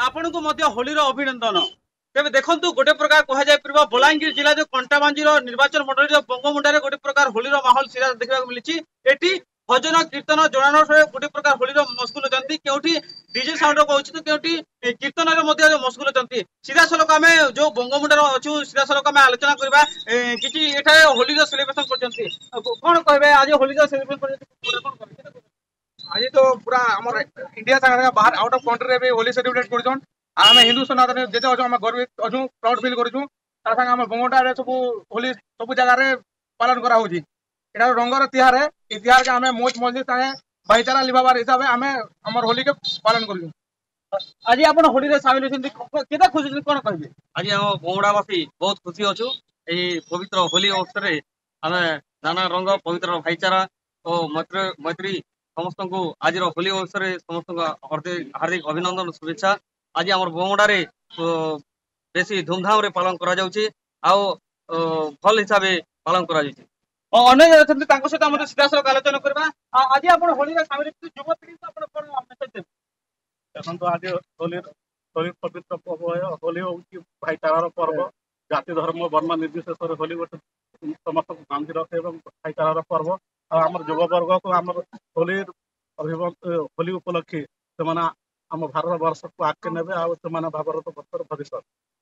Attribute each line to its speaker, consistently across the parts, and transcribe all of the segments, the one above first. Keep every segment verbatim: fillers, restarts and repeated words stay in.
Speaker 1: आपण को मध्य होली अभिनंदन। तेज देखु गोटे प्रकार कह बलांगीर जिला जो कंटाबांजी निर्वाचन मंडल बंगमुंडा गोटे प्रकार होली माहौल सीधा देखा मिली। एटी भजन कीर्तन जड़ान गोटे प्रकार होली मशगुल होती क्योंकि डीजे साउंड कहूँ तो क्योंकि कीर्तन मशगुल होती। सीधा सलक आम जो बंगमुंडा अच्छू सीधा सलक आम आलोचना करवा कि होली सेलिब्रेशन कौन कहे आज होली सेलिब्रेशन
Speaker 2: आज तो पूरा आम इंडिया बाहर आउट ऑफ कंट्री रे होली सेलिब्रेट करछन। आम हिंदू सनातन जेते अच्छु आम गर्वित अच्छु प्राउड फील करूँ। ता संग आम बंगोटा सब होली सब जगह पालन करा होची। एटा रंगर तिहार है। ई तिहार के आम मौज मस्जिद संगे भाईचारा लिभाबार हिसाब से आम आम होली के पालन करूँ।
Speaker 1: आज आप होली रे शामिल होछन केता खुशी कोन कहबे?
Speaker 3: आज हम बंगुड़ावासी बहुत खुशी अच्छु। यही पवित्र होली अवसर में आम नाना रंग पवित्र भाईचारा और मैत्री मैत्री समस्त को आज होली अवसर में समस्त हार्दिक हार्दिक अभिनंदन शुभेच्छा। आज आम बंगुड़े बेसी धूमधाम रे पालन करा जाउछि आउ भल हिसाब से पालन करा जाउछि।
Speaker 1: अन्य सहित सीधा सड़क आलोचना करवा। आज आप होली शामिल युवपीढ़ी मेसेज देते
Speaker 2: देखो आज होली होली पवित्र पर्व है। होली हूँ भाईचारार पर्व। जाति धर्म वर्ण निर्विशेष होली गोटे समस्त बांधि रखे भाईचारार पर्व। आम युववर्ग को आम होली होली उपलक्षे से आम भारत वर्ष को आगे ने भारत वर्षर भविष्य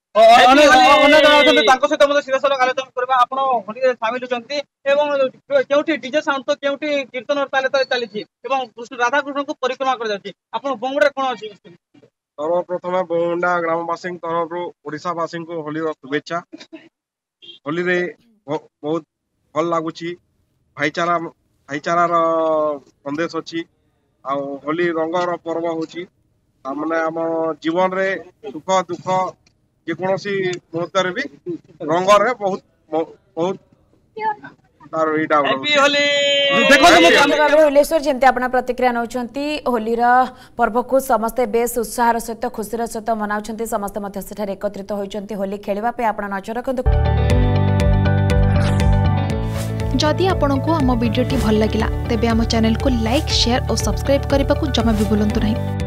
Speaker 1: सहित सीधा सड़क आलोचना करवा। आप होली सामिल होती क्योंकि डीजे साउंड तो क्योंकि कीर्तन ताले चली कृष्ण राधा कृष्ण को परिक्रमा कर बंगुड़ा कौन अच्छी
Speaker 4: सर्वप्रथम बंगुंडा ग्रामवासी तरफ ओडावासी को होली शुभेच्छा। होली रे बहुत भल लगुच भाईचारा भाईचारार संदेश अच्छी। आ होली रंगर पर्व होची तामने आम जीवन रे सुख दुख जेकोसी मुहूर्त भी रंगर है बहुत बहुत
Speaker 5: जमी आप प्रतिक्रिया नौ होली पर्व को समस्ते बेस उत्साह सहित खुशी सहित मनाउछन्ति। समस्ते एकत्रित होती होली खेलवाई आप नजर रखु।
Speaker 6: जदि आपंक आम भिडी भल लगा तेब आम चैनल को लाइक शेयर और सब्सक्राइब करने को जमा भी भूलु नहीं।